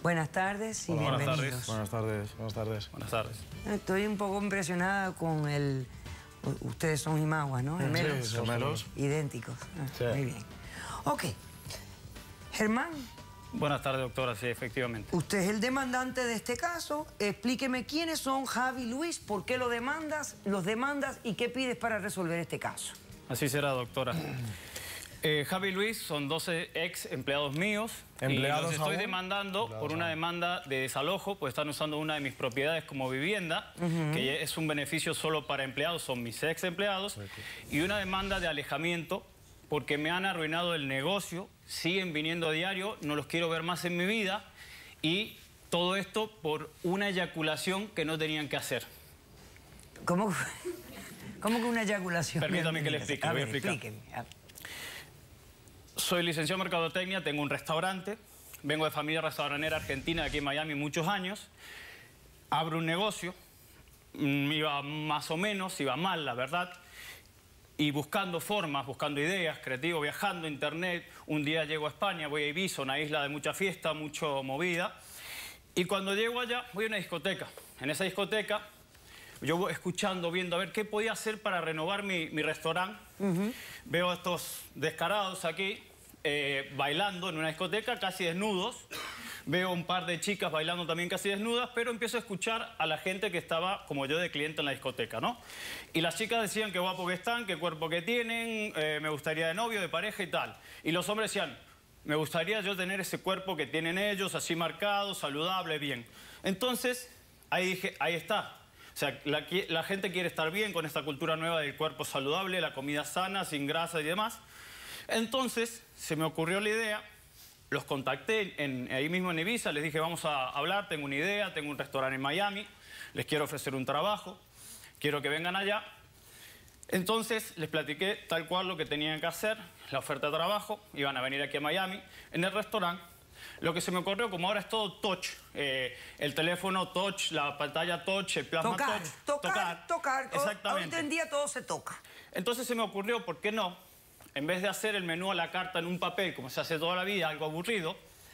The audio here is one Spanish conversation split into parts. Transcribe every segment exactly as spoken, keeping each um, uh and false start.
Buenas tardes y Hola, bienvenidos. Buenas tardes. Buenas tardes. Buenas tardes. Estoy un poco impresionada con el... Ustedes son Imaguas, ¿no? Gemelos. Sí, gemelos. Idénticos. Ah, Sí. Muy bien. Ok. Germán, Buenas tardes, doctora. Sí, efectivamente. usted es el demandante de este caso. Explíqueme quiénes son Javi y Luis, por qué lo demandas, los demandas y qué pides para resolver este caso. Así será, doctora. Eh, Javi y Luis son doce ex empleados míos. ¿Empleados y los estoy aún? demandando Empleados por una aún. demanda de desalojo, pues están usando una de mis propiedades como vivienda, que es un beneficio solo para empleados, son mis ex empleados, y una demanda de alejamiento porque me han arruinado el negocio, siguen viniendo a diario, no los quiero ver más en mi vida, y todo esto por una eyaculación que no tenían que hacer. ¿Cómo, cómo que una eyaculación? Permítame que le explique, A voy a ver, explicar. explíqueme. A ver. Soy licenciado en Mercadotecnia, tengo un restaurante, vengo de familia restauranera argentina de aquí en Miami muchos años, abro un negocio, mm, iba más o menos, iba mal, la verdad, y buscando formas, buscando ideas, creativo, viajando, internet, un día llego a España, voy a Ibiza, una isla de mucha fiesta, mucho movida, y cuando llego allá voy a una discoteca. En esa discoteca yo voy escuchando, viendo a ver qué podía hacer para renovar mi, mi restaurante. Uh-huh. Veo a estos descarados aquí eh, bailando en una discoteca, casi desnudos. Veo un par de chicas bailando también casi desnudas, pero empiezo a escuchar a la gente que estaba, como yo, de cliente en la discoteca, ¿no? Y las chicas decían qué guapo que están, qué cuerpo que tienen, eh, me gustaría de novio, de pareja y tal. Y los hombres decían, me gustaría yo tener ese cuerpo que tienen ellos, así marcado, saludable, bien. Entonces, ahí dije, ahí está. O sea, la, la gente quiere estar bien con esta cultura nueva del cuerpo saludable, la comida sana, sin grasa y demás. Entonces, se me ocurrió la idea, los contacté en, ahí mismo en Ibiza, les dije, vamos a hablar, tengo una idea, tengo un restaurante en Miami, les quiero ofrecer un trabajo, quiero que vengan allá. Entonces, les platiqué tal cual lo que tenían que hacer, la oferta de trabajo, iban a venir aquí a Miami, en el restaurante. Lo que se me ocurrió, como ahora es todo touch, eh, el teléfono touch, la pantalla touch, el plasma Tocar, touch. tocar, tocar. Exactamente. Hoy en día todo se toca. Entonces se me ocurrió, ¿por qué no? En vez de hacer el menú a la carta en un papel, como se hace toda la vida, algo aburrido,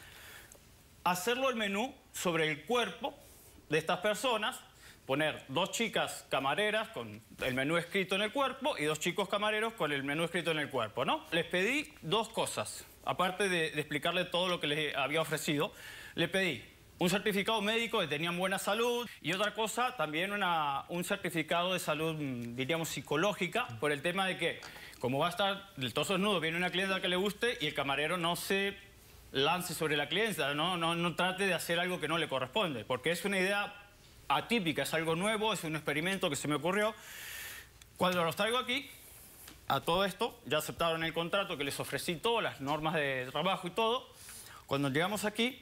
hacerlo el menú sobre el cuerpo de estas personas, poner dos chicas camareras con el menú escrito en el cuerpo y dos chicos camareros con el menú escrito en el cuerpo, ¿no? Les pedí dos cosas, aparte de, de explicarle todo lo que les había ofrecido, le pedí un certificado médico de que tenían buena salud y otra cosa, también una, un certificado de salud, diríamos, psicológica, por el tema de que, como va a estar del torso desnudo, viene una clienta que le guste y el camarero no se lance sobre la clienta, no, no, no trate de hacer algo que no le corresponde, porque es una idea atípica, es algo nuevo, es un experimento que se me ocurrió. Cuando los traigo aquí, a todo esto, ya aceptaron el contrato que les ofrecí, todas las normas de trabajo y todo. Cuando llegamos aquí,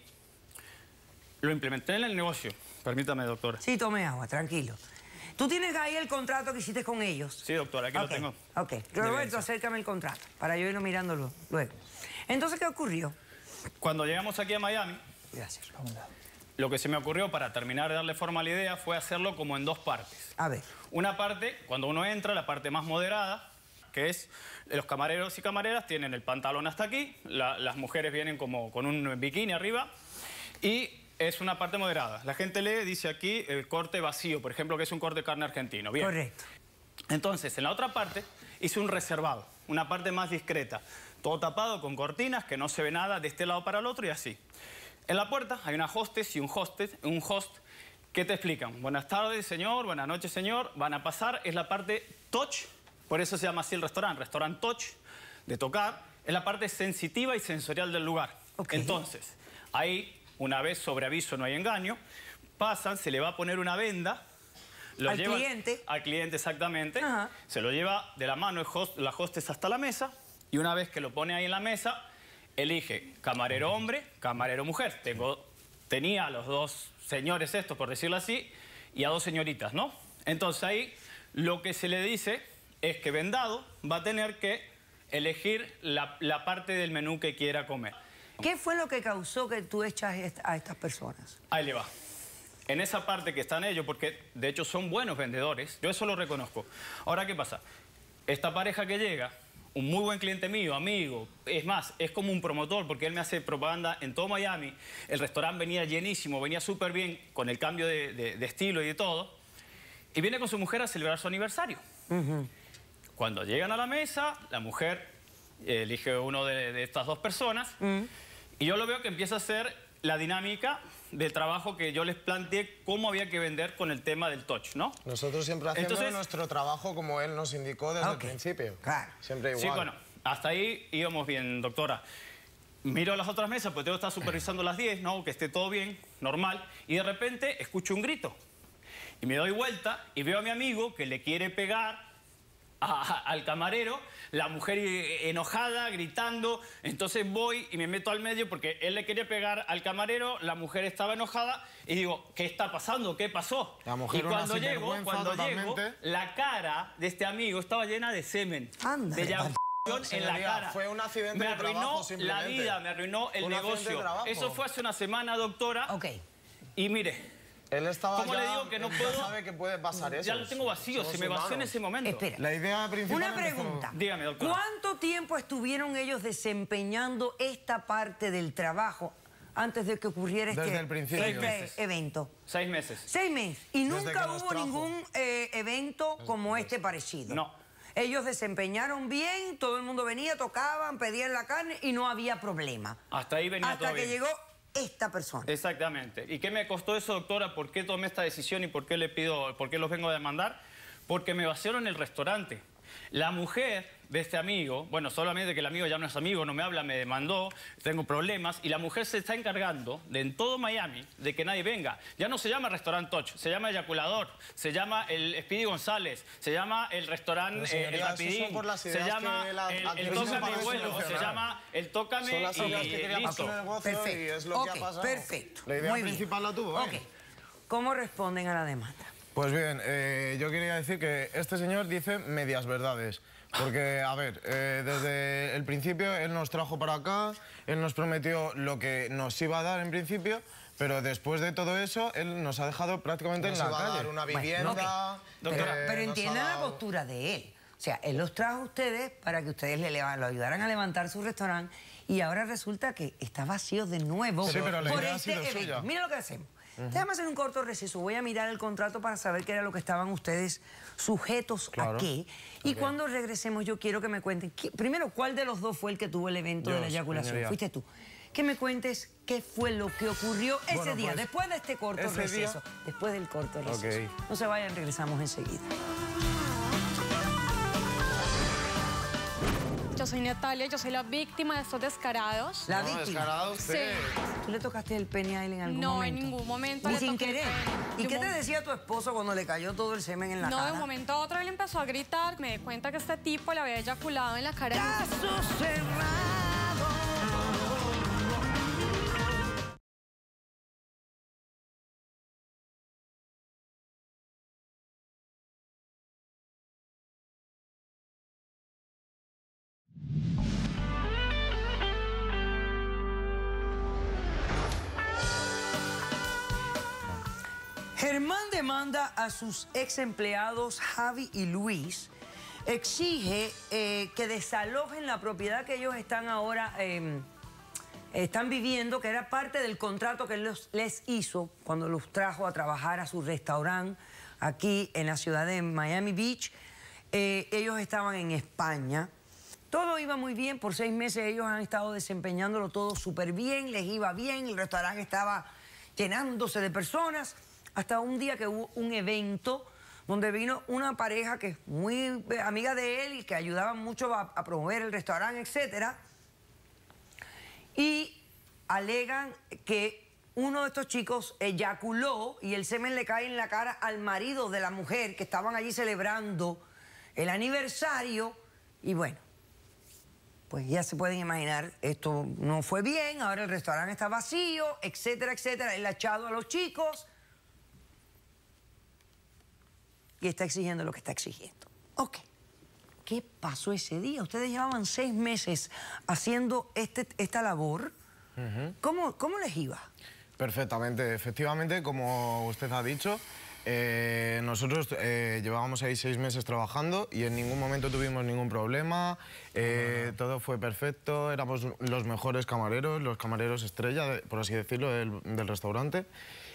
lo implementé en el negocio. Permítame, doctora. Sí, tome agua, tranquilo. ¿Tú tienes ahí el contrato que hiciste con ellos? Sí, doctora, aquí okay. lo tengo. Ok, Roberto, acércame el contrato para yo irlo mirándolo luego. Entonces, ¿qué ocurrió? Cuando llegamos aquí a Miami, gracias. Lo que se me ocurrió para terminar de darle forma a la idea fue hacerlo como en dos partes. A ver. Una parte, cuando uno entra, la parte más moderada, que es los camareros y camareras tienen el pantalón hasta aquí, la, las mujeres vienen como con un bikini arriba y es una parte moderada. La gente lee, dice aquí el corte vacío, por ejemplo, que es un corte de carne argentino. Bien. Correcto. Entonces, en la otra parte hice un reservado, una parte más discreta, todo tapado con cortinas, que no se ve nada de este lado para el otro y así. En la puerta hay una hostess y un hostess, un host que te explican. Buenas tardes, señor. Buenas noches, señor. Van a pasar. Es la parte touch. Por eso se llama así el restaurante. Restaurant touch, de tocar. Es la parte sensitiva y sensorial del lugar. Okay. Entonces, ahí, una vez sobre aviso no hay engaño, pasan, se le va a poner una venda. Lo al llevan, cliente. Al cliente, exactamente. Ajá. Se lo lleva de la mano el host, la hostess hasta la mesa. Y una vez que lo pone ahí en la mesa, elige camarero hombre, camarero mujer. Tengo, tenía a los dos señores estos, por decirlo así, y a dos señoritas, ¿no? Entonces ahí lo que se le dice es que vendado va a tener que elegir la, la parte del menú que quiera comer. ¿Qué fue lo que causó que tú echas a estas personas? Ahí le va. En esa parte que están ellos, porque de hecho son buenos vendedores, yo eso lo reconozco. Ahora, ¿qué pasa? Esta pareja que llega, un muy buen cliente mío, amigo. Es más, es como un promotor porque él me hace propaganda en todo Miami. El restaurante venía llenísimo, venía súper bien con el cambio de, de, de estilo y de todo. Y viene con su mujer a celebrar su aniversario. Uh-huh. Cuando llegan a la mesa, la mujer elige uno de, de estas dos personas uh-huh. y yo lo veo que empieza a hacer la dinámica del trabajo que yo les planteé cómo había que vender con el tema del touch, ¿no? Nosotros siempre hacemos Entonces, nuestro trabajo como él nos indicó desde okay. el principio. Claro. Siempre igual. Sí, bueno, hasta ahí íbamos bien, doctora. Miro las otras mesas, pues tengo que estar supervisando las diez, ¿no? Que esté todo bien, normal. Y de repente escucho un grito. Y me doy vuelta y veo a mi amigo que le quiere pegar a, a, al camarero, la mujer enojada, gritando. Entonces voy y me meto al medio porque él le quería pegar al camarero, la mujer estaba enojada y digo, ¿qué está pasando? ¿Qué pasó? La mujer y cuando llego, cuando llego, la cara de este amigo estaba llena de semen. Anda. De ya en la cara. Fue un accidente me de arruinó trabajo, simplemente. la vida, me arruinó el un negocio. Eso fue hace una semana, doctora. Ok. Y mire, él estaba ¿cómo ya, le digo que no ya puedo? sabe que puede pasar eso. Ya lo tengo vacío, Somos se me vació en ese momento. Espera. La idea principal... Una pregunta. Empezó... Dígame, doctora. ¿Cuánto tiempo estuvieron ellos desempeñando esta parte del trabajo antes de que ocurriera este, Desde el principio. este meses. evento? Seis meses. Seis meses. Y Desde nunca que nos hubo trajo. ningún eh, evento como este parecido. No. Ellos desempeñaron bien, todo el mundo venía, tocaban, pedían la carne y no había problema. Hasta ahí venía Hasta todo que bien. llegó esta persona. Exactamente. ¿Y qué me costó eso, doctora? ¿Por qué tomé esta decisión y por qué le pido, por qué los vengo a demandar? Porque me vaciaron el restaurante. La mujer de este amigo, bueno, solamente que el amigo ya no es amigo, no me habla, me demandó, tengo problemas, y la mujer se está encargando de en todo Miami de que nadie venga. Ya no se llama Restaurant Touch, se llama Eyaculador, se llama el Speedy González, se llama el restaurante eh, El Rapidín, se llama la, el, el Tócame Vuelo, se llama el Tócame Son las ideas y que quería listo. pasar el negocio Perfecto. y es lo okay, que ha pasado. Perfecto. La idea Muy principal bien. la tuvo, ¿eh? Ok. ¿Cómo responden a la demanda? Pues bien, eh, yo quería decir que este señor dice medias verdades. Porque, a ver, eh, desde el principio él nos trajo para acá, él nos prometió lo que nos iba a dar en principio, pero después de todo eso, él nos ha dejado prácticamente nos en la iba calle. A dar una vivienda. Bueno, okay. Pero, eh, pero entiendan dado... la postura de él. O sea, él los trajo a ustedes para que ustedes le, le lo ayudaran a levantar su restaurante y ahora resulta que está vacío de nuevo Sí, pero la por idea ha este sido evento. suya. Mira lo que hacemos. Uh-huh. Déjame hacer un corto receso. Voy a mirar el contrato para saber qué era lo que estaban ustedes sujetos claro. a qué. Y okay. cuando regresemos yo quiero que me cuenten, ¿qué, primero, ¿cuál de los dos fue el que tuvo el evento Dios, de la eyaculación? señoría. Fuiste tú. Que me cuentes qué fue lo que ocurrió ese bueno, día, pues, después de este corto ese receso. Día... Después del corto receso. Okay. No se vayan, regresamos enseguida. Yo soy Natalia, yo soy la víctima de estos descarados. La no, víctima. Descarado usted. Sí. ¿Tú le tocaste el pene a él en algún no, momento? en ningún momento. Ni le sin toqué el querer. pene. ¿Y De qué un te mo- decía tu esposo cuando le cayó todo el semen en la No, cara? de un momento a otro él empezó a gritar. Me di cuenta que este tipo le había eyaculado en la cara. ¡Caso cerrado! Germán demanda a sus ex empleados Javi y Luis, exige eh, que desalojen la propiedad que ellos están ahora eh, están viviendo, que era parte del contrato que él los, les hizo cuando los trajo a trabajar a su restaurante aquí en la ciudad de Miami Beach. Eh, ellos estaban en España. Todo iba muy bien, por seis meses ellos han estado desempeñándolo todo súper bien, les iba bien, el restaurante estaba llenándose de personas, hasta un día que hubo un evento donde vino una pareja que es muy amiga de él y que ayudaba mucho a, a promover el restaurante, etcétera, y alegan que uno de estos chicos eyaculó y el semen le cae en la cara al marido de la mujer que estaban allí celebrando el aniversario y bueno, pues ya se pueden imaginar, esto no fue bien, ahora el restaurante está vacío, etcétera, etcétera. Él ha echado a los chicos y está exigiendo lo que está exigiendo. Ok, ¿qué pasó ese día? Ustedes llevaban seis meses haciendo este, esta labor. Uh-huh. ¿Cómo, ¿Cómo les iba? Perfectamente, efectivamente, como usted ha dicho, Eh, nosotros eh, llevábamos ahí seis meses trabajando y en ningún momento tuvimos ningún problema. Eh, todo fue perfecto, éramos los mejores camareros, los camareros estrella, por así decirlo, del, del restaurante.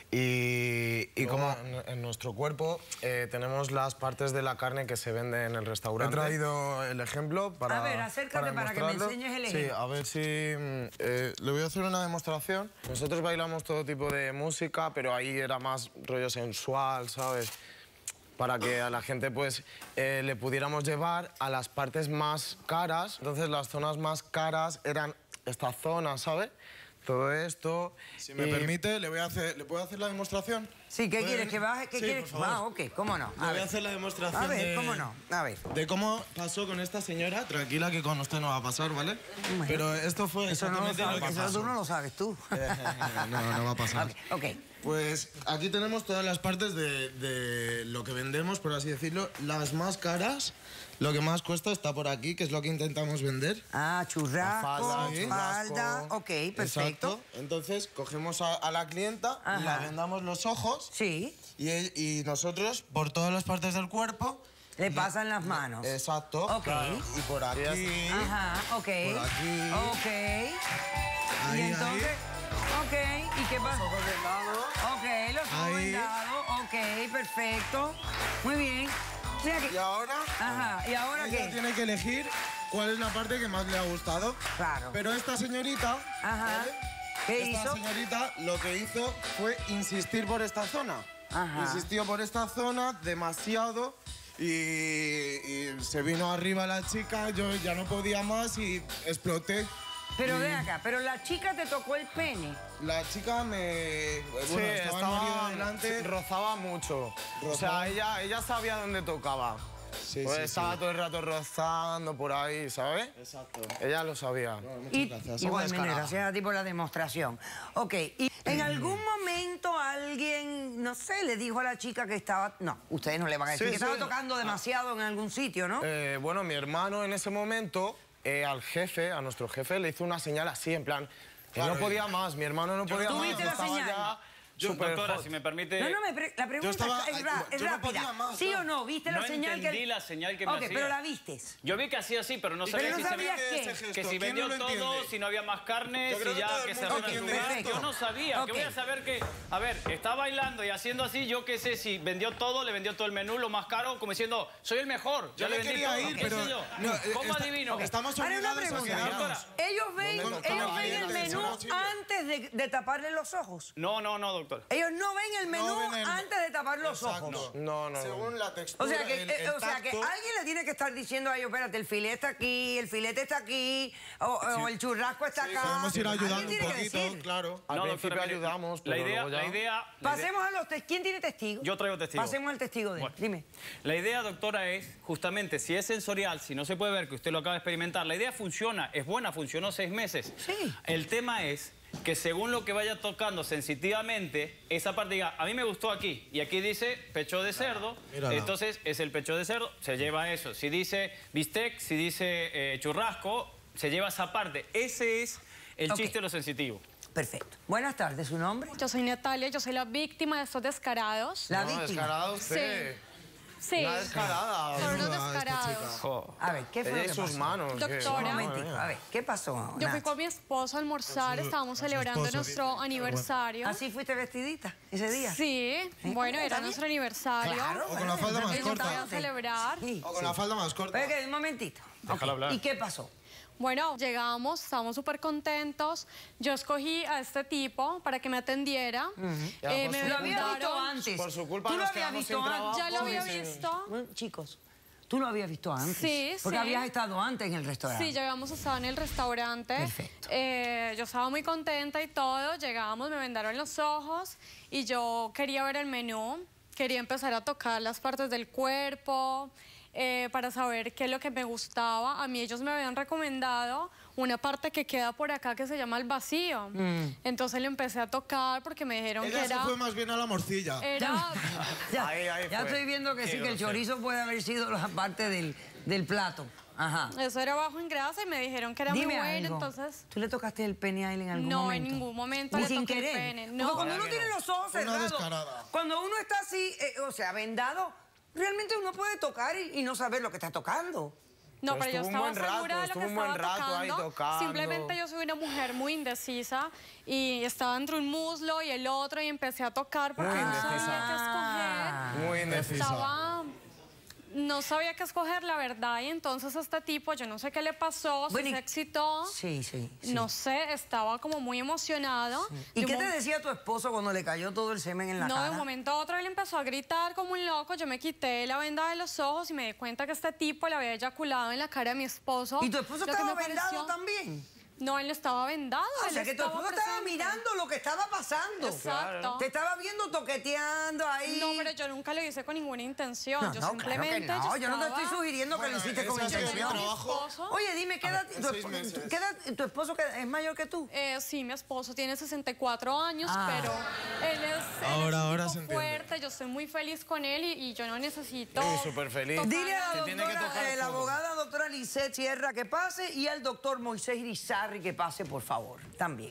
Y, y como en, en nuestro cuerpo eh, tenemos las partes de la carne que se vende en el restaurante. He traído el ejemplo para A ver, acércate para, para que me enseñes el ejemplo. Sí, a ver si... Eh, le voy a hacer una demostración. Nosotros bailamos todo tipo de música, pero ahí era más rollo sensual, ¿sabes? Para que a la gente pues eh, le pudiéramos llevar a las partes más caras. Entonces las zonas más caras eran esta zona, ¿sabes? Todo esto. Si me y... permite, ¿le, voy a hacer, ¿le puedo hacer la demostración? Sí, ¿qué quieres? ¿Que baje? ¿Qué sí, quieres? Ah, ok, cómo no. A le voy a hacer la demostración. A ver, de... cómo no. A ver. De cómo pasó con esta señora. Tranquila, que con usted no va a pasar, ¿vale? Bueno, pero esto fue eso no lo, exactamente sabes, lo que eso pasó. tú no lo sabes tú. No, no va a pasar. Ok, ok. Pues aquí tenemos todas las partes de, de lo que vendemos, por así decirlo. Las más caras, lo que más cuesta está por aquí, que es lo que intentamos vender. Ah, churrasco, falda, falda. Ok, perfecto. Exacto. Entonces, cogemos a, a la clienta, Ajá. la vendamos los ojos. Sí. Y, y nosotros, por todas las partes del cuerpo... Le pasan las manos. Exacto. Ok. Claro. Y por aquí. Ajá, ok. Por aquí. Ok. Ahí, y entonces... ahí. Ok, ¿y qué pasa? Los ojos vendados. Ok, los ojos vendados. Ok, perfecto. Muy bien. O sea que... Y ahora... Ajá, ¿y ahora ella qué? tiene que elegir cuál es la parte que más le ha gustado. Claro. Pero esta señorita... Ajá. ¿vale? ¿Qué esta hizo? señorita lo que hizo fue insistir por esta zona. Ajá. Insistió por esta zona demasiado y, y se vino arriba la chica, yo ya no podía más y exploté. Pero ve acá, pero la chica te tocó el pene. La chica me... Bueno, sí, estaba, estaba delante. sí, rozaba mucho. Rozaba. O sea, ella, ella sabía dónde tocaba. Sí, pues sí, estaba sí. todo el rato rozando por ahí, ¿sabes? Exacto. Ella lo sabía. Bueno, muchas Y, gracias. igualmente, gracias a ti por la demostración. Ok, ¿y en algún momento alguien, no sé, le dijo a la chica que estaba... No, ustedes no le van a decir Sí, que sí. estaba tocando demasiado en algún sitio, ¿no? Eh, bueno, mi hermano en ese momento, eh, al jefe, a nuestro jefe, le hizo una señal así, en plan, que Claro, no podía más, mi hermano no podía ¿Tú más. viste la estaba señal? ya Yo, súper doctora, hot. si me permite... No, no, me pre- la pregunta estaba- es, ra- es yo no rápida. podía más, ¿Sí ¿no? o no? ¿Viste la No señal que...? entendí la señal que me Ok, hacía. pero la vistes. Yo vi que hacía así, pero no Pero sabía no si sabías se qué. ese gesto? Que si ¿Quién vendió no lo todo, entiende? si no había más carne, Yo creo si que ya todo el que se mundo Ok, resolvió. perfecto. Yo no sabía, Ok. que voy a saber que... A ver, está bailando y haciendo así, yo qué sé, si vendió todo, le vendió todo el menú, lo más caro, como diciendo, soy el mejor, ya Yo le me vendí quería todo. ir, ¿Qué pero... sé yo? no, eh, ¿Cómo está- adivino? Estamos Ahora una obligados a pregunta. quedarnos. Ellos ven, ¿Dónde está ellos la ven el cliente? menú Eso no sirve. antes de, de taparle los ojos. No, no, no, doctor. Ellos no ven el menú No ven el- antes de tapar los Exacto. ojos. No, no, no. Según la textura, O sea, que, el, eh, el o sea que tacto, alguien le tiene que estar diciendo a ellos, espérate, el filete está aquí, el filete está aquí, o, o el churrasco está acá. podemos ir Alguien ayudando un tiene que poquito, decir. claro. Al No, principio doctora, mire, ayudamos, pero la idea, luego ya... la idea... la idea- Pasemos a los testigos. ¿Quién tiene testigo? Yo traigo testigo. Pasemos al testigo de él. Bueno. Dime. La idea, doctora, es justamente, si es sensorial, si no se puede ver, que usted lo acaba de experimentar, la idea funciona, es buena, funcionó seis meses. Sí. El tema es que según lo que vaya tocando sensitivamente, esa parte diga, a mí me gustó aquí, y aquí dice pecho de cerdo, Mírala. entonces es el pecho de cerdo, se lleva eso. Si dice bistec, si dice eh, churrasco, se lleva esa parte. Ese es el Ok. chiste de lo sensitivo. Perfecto. Buenas tardes, ¿su nombre? Yo soy Natalia, yo soy la víctima de estos descarados. La No, víctima. descarada usted. Sí. Una descarada. Son unos Ayuda a esta descarados. Jo. A ver, ¿qué fue lo Ella que y sus pasó? manos. que- Doctora. Un Madre momentito, a ver, ¿qué pasó? Yo fui Nacho? con mi esposo a almorzar, estábamos con su celebrando esposo, nuestro dice. aniversario. ¿Así fuiste vestidita ese día? Sí, bueno, era ¿Está nuestro bien? aniversario. Claro. O con la falda más Y yo estaba a corta. celebrar. Sí. O con la falda más corta. Pero que, un momentito. Déjala Ok, hablar. ¿Y qué pasó? Bueno, llegamos, estábamos súper contentos. Yo escogí a este tipo para que me atendiera. Ya, Eh, por me su- Lo había mandaron- visto antes. Por su culpa ¿Tú lo nos habías quedamos visto sin antes? trabajo. Ya lo había Sí, sí. visto. Bueno, chicos, tú lo habías visto antes. Sí, Porque sí. habías estado antes en el restaurante. Sí, ya habíamos estado en el restaurante. Perfecto. Eh, yo estaba muy contenta y todo. Llegamos, me vendaron los ojos y yo quería ver el menú. Quería empezar a tocar las partes del cuerpo eh, para saber qué es lo que me gustaba. A mí ellos me habían recomendado una parte que queda por acá que se llama el vacío. Entonces le empecé a tocar porque me dijeron Ella que se era... fue más bien a la morcilla. Era... Ya, Ahí, ahí ya fue. estoy viendo que sí, que el chorizo puede haber sido la parte del, del plato. Ajá. Eso era bajo en grasa y me dijeron que era Dime muy bueno, algo. entonces... ¿Tú le tocaste el pene a él en algún No, momento? en ningún momento Ni le sin toqué el querer. pene, Porque no. cuando uno Claro que tiene no. los ojos Una cerrados, descarada. cuando uno está así, eh, o sea, vendado, realmente uno puede tocar y, y no saber lo que está tocando. No, Pero pero yo estuvo un estaba buen segura rato, de lo que estuvo un buen estaba rato ahí tocando. tocando. Simplemente yo soy una mujer muy indecisa y estaba entre un muslo y el otro y empecé a tocar porque Muy no indecisa. sabía qué escoger. Muy indecisa. Estaba... No sabía qué escoger, la verdad, y entonces este tipo, yo no sé qué le pasó, Bueno, si y- se excitó, Sí, sí. sí. no sé, estaba como muy emocionado. ¿Y De qué un te mom- decía tu esposo cuando le cayó todo el semen en la No, cara? de un momento a otro él empezó a gritar como un loco, yo me quité la venda de los ojos y me di cuenta que este tipo le había eyaculado en la cara a mi esposo. ¿Y tu esposo Lo que estaba me vendado pareció- también? No, él no estaba vendado. Ah, o él sea, que tu estaba esposo estaba presente. mirando lo que estaba pasando. Exacto. Te estaba viendo toqueteando ahí. No, pero yo nunca lo hice con ninguna intención. No, yo no, claro que simplemente. no. Yo no te estaba- estoy sugiriendo que Bueno, lo hiciste ese con ha sido intención. mi trabajo. esposo. Oye, dime, ¿qué A edad, ver, tu, seis esp- meses. ¿qué edad tu esposo que es mayor que tú? Eh, sí, mi esposo tiene sesenta y cuatro años, Ah. pero él es, él Ahora, es un ahora tipo se entiende. fuerte, yo estoy muy feliz con él y, y yo no necesito... Sí, súper feliz. tocar Dile a la Te tiene que doctora, tocar eh, la todo. abogada doctora Lisette Sierra que pase y al doctor Moisés Irizarry que pase, por favor, también.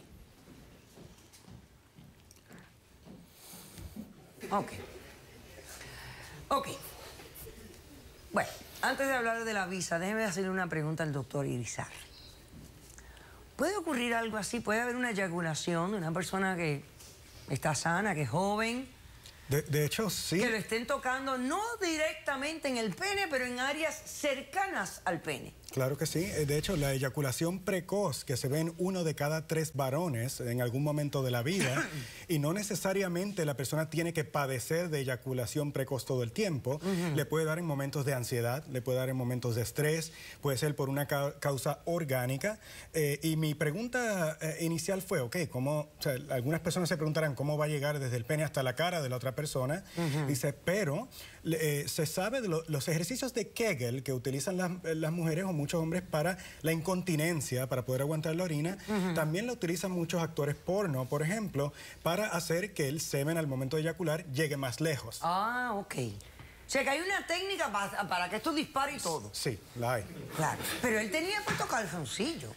Ok. Ok. Bueno, antes de hablar de la visa, déjeme hacerle una pregunta al doctor Irizarry. ¿Puede ocurrir algo así? ¿Puede haber una eyaculación de una persona que está sana, que es joven, De, de hecho, sí. que lo estén tocando no directamente en el pene, pero en áreas cercanas al pene? Claro que sí. Eh, De hecho, la eyaculación precoz que se ve en uno de cada tres varones en algún momento de la vida, y no necesariamente la persona tiene que padecer de eyaculación precoz todo el tiempo, le puede dar en momentos de ansiedad, le puede dar en momentos de estrés, puede ser por una ca- causa orgánica. Eh, y mi pregunta eh, inicial fue, ok, ¿cómo, o sea, algunas personas se preguntarán cómo va a llegar desde el pene hasta la cara de la otra persona? Dice, pero le- eh, se sabe de lo- los ejercicios de Kegel que utilizan las, las mujeres o muchos hombres para la incontinencia, para poder aguantar la orina, también la utilizan muchos actores porno, por ejemplo, para hacer que el semen al momento de eyacular llegue más lejos. Ah, ok. O sea, que hay una técnica pa- para que esto dispare y todo. Sí, la hay. Claro. Pero él tenía puesto calzoncillo.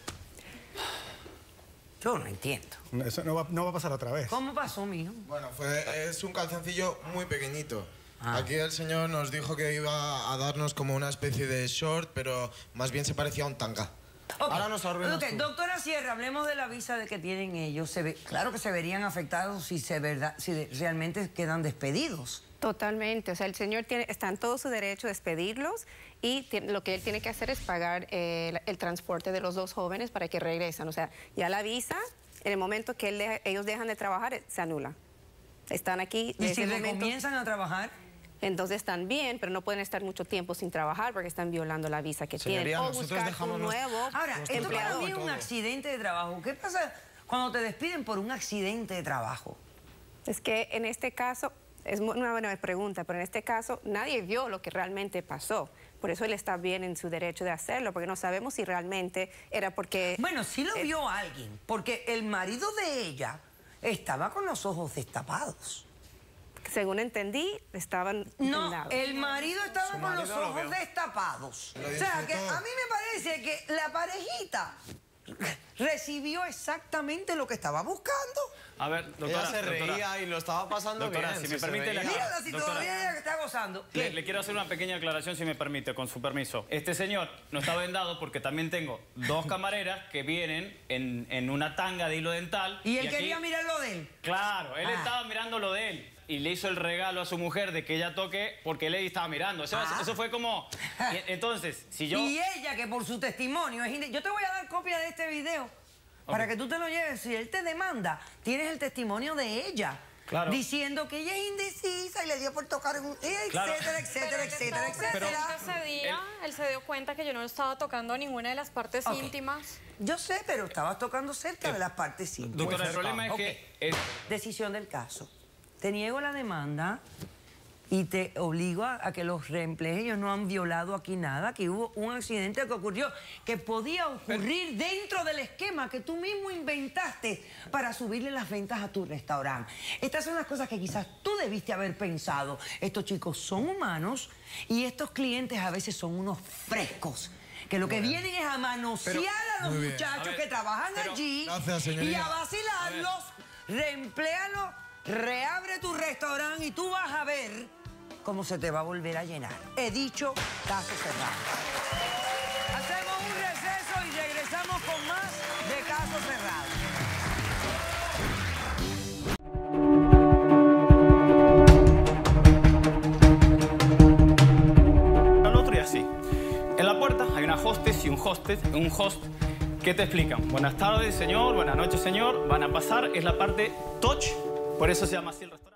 Yo no entiendo. Eso no va, no va a pasar otra vez. ¿Cómo pasó, mijo? Bueno, fue, es un calzoncillo muy pequeñito. Ah. Aquí el señor nos dijo que iba a darnos como una especie de short, pero más bien se parecía a un tanga. Ok. Ahora nos ordenas Ok, tú. doctora Sierra, hablemos de la visa de que tienen ellos. Se ve, claro que se verían afectados si, se verdad, si de- realmente quedan despedidos. Totalmente, o sea, el señor tiene, está en todo su derecho de despedirlos y tiene- lo que él tiene que hacer es pagar eh, el, el transporte de los dos jóvenes para que regresen. O sea, ya la visa, en el momento que él deja- ellos dejan de trabajar, eh, se anula. Están aquí Y desde si el momento, recomienzan a trabajar, entonces están bien, pero no pueden estar mucho tiempo sin trabajar porque están violando la visa que Señoría, tienen. O nosotros buscar dejamos un los- nuevo ahora, esto para empleado. mí es un todo. accidente de trabajo. ¿Qué pasa cuando te despiden por un accidente de trabajo? Es que en este caso, es mu- una buena pregunta, pero en este caso nadie vio lo que realmente pasó. Por eso él está bien en su derecho de hacerlo, porque no sabemos si realmente era porque... Bueno, sí lo eh, vio alguien, porque el marido de ella estaba con los ojos destapados. Según entendí, estaban No, vendados. el marido estaba Su con los marido lo ojos vio. destapados. Lo O sea, que disfrutó. a mí me parece que la parejita recibió exactamente lo que estaba buscando. A ver, doctora. Ella se doctora, reía y lo estaba pasando Doctora, bien. si me se permite, veía. le- Mírala si doctora. todavía ella está gozando. Le, ¿Qué? le quiero hacer una pequeña aclaración, si me permite, con su permiso. Este señor no está vendado porque también tengo dos camareras que vienen en, en una tanga de hilo dental. Y él aquí- quería mirar lo de él. Claro, él Ah. estaba mirando lo de él. Y le hizo el regalo a su mujer de que ella toque porque él estaba mirando. Eso, Ah. eso fue como... y- entonces, si yo... Y ella, que por su testimonio es inde- Yo te voy a dar copia de este video para que tú te lo lleves. Si él te demanda, tienes el testimonio de ella. Claro. Diciendo que ella es indecisa y le dio por tocar un... Etcétera, Claro. etcétera, Pero él etcétera, estaba etcétera. presente ese día, él se dio cuenta que yo no estaba tocando ninguna de las partes Ok. íntimas. Yo sé, pero estabas tocando cerca de las partes íntimas. Doctora, el problema es Ok. que... es- Decisión del caso. Te niego la demanda y te obligo a, a que los reemplees. Ellos no han violado aquí nada, que hubo un accidente que ocurrió, que podía ocurrir dentro del esquema que tú mismo inventaste para subirle las ventas a tu restaurante. Estas son las cosas que quizás tú debiste haber pensado. Estos chicos son humanos y estos clientes a veces son unos frescos. que lo que vienen es a manosear Pero, a los muy bien. muchachos A ver, que trabajan pero- allí Gracias, y señorita. a vacilarlos, reempléalos, reabre tu restaurante y tú vas a ver cómo se te va a volver a llenar. He dicho, caso cerrado. Hacemos un receso y regresamos con más de Caso Cerrado. Al otro y así. En la puerta hay una hostess y un hostess, un host que te explican. Buenas tardes, señor. Buenas noches, señor. Van a pasar. Es la parte touch. Por eso se llama así el restaurante.